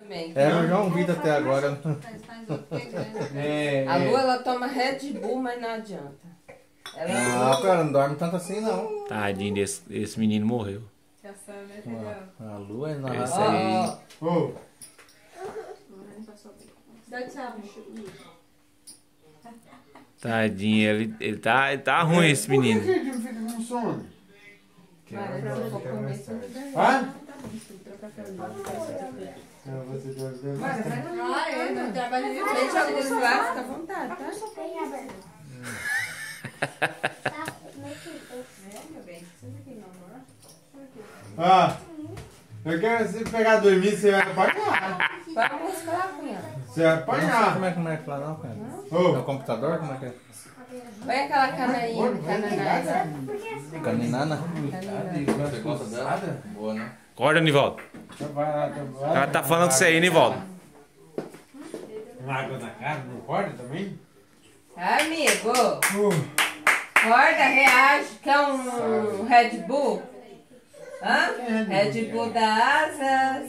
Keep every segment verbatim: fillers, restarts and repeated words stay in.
É, eu já ouvi até agora. É, a Lu, ela toma Red Bull, mas não adianta. Ela ah, cara, não dorme tanto assim, não. Tadinho, desse, esse menino morreu. A Lu é na Esse aí. Oh. Tadinho, ele, ele, tá, ele tá ruim, esse menino. Por que ele fica com sono? Ah? Ah, é, não trabalha de frente ao luz lá, fica à vontade, tá? Ah, eu quero se pegar dormir, você vai apanhar. Vai mostrar, cunhado. Você vai apanhar. Como é, como é que fala, não, cara? Oh. No computador, como é que é? Põe aquela canaína, cananada. Caninana? Você gosta dela? Boa, né? Acorda, Nivaldo. Ela tá falando com você aí, Nivaldo. Uma água na cara, não acorda também? Amigo, Uh. acorda, reage. Quer um Red Bull? Hã? Red Bull da Asas.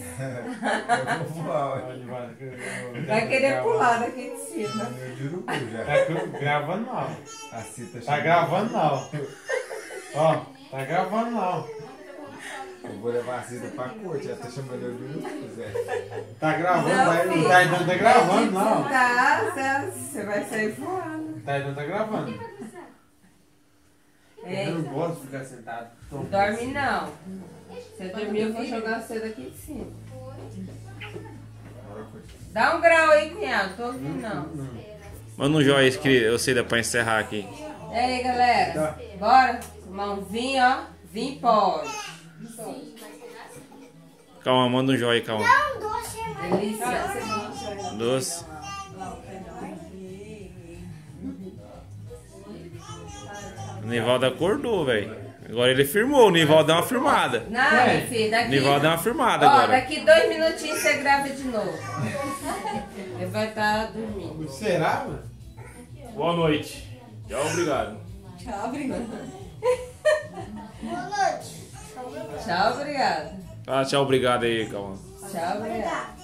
Vai querer pular daqui de cima. Tá gravando não. Tá gravando não. Ó, tá gravando não. Eu vou levar a Cida pra corte, ela tá chamando eu de urubu, Zé. Tá gravando, Não, tá, filho. tá, não tá gravando não. Da Asas, você vai sair voando. Tá, não tá gravando. Ei, Eu não gosto de ficar sentado. não dorme não. Se dormir, eu vou jogar você daqui de cima. Dá um grau aí, cunhado. Tô ouvindo não. Manda um joinha, escrito, eu sei, dá pra encerrar aqui. E aí, galera? Bora? Tomar um vinho, ó. Vinho pode. Calma, manda um joinha, calma. Delícia. Doce. O Nivaldo acordou, velho. Agora ele firmou, o Nivaldo deu uma firmada. Não, meu filho, O daqui... Nivaldo deu uma firmada Ó, agora. daqui dois minutinhos você grava de novo. Ele vai estar dormindo. Será, mano? Boa noite. Tchau, obrigado. Tchau, obrigado. Tchau, obrigado. Ah, tchau, obrigado aí, calma. Tchau, obrigado.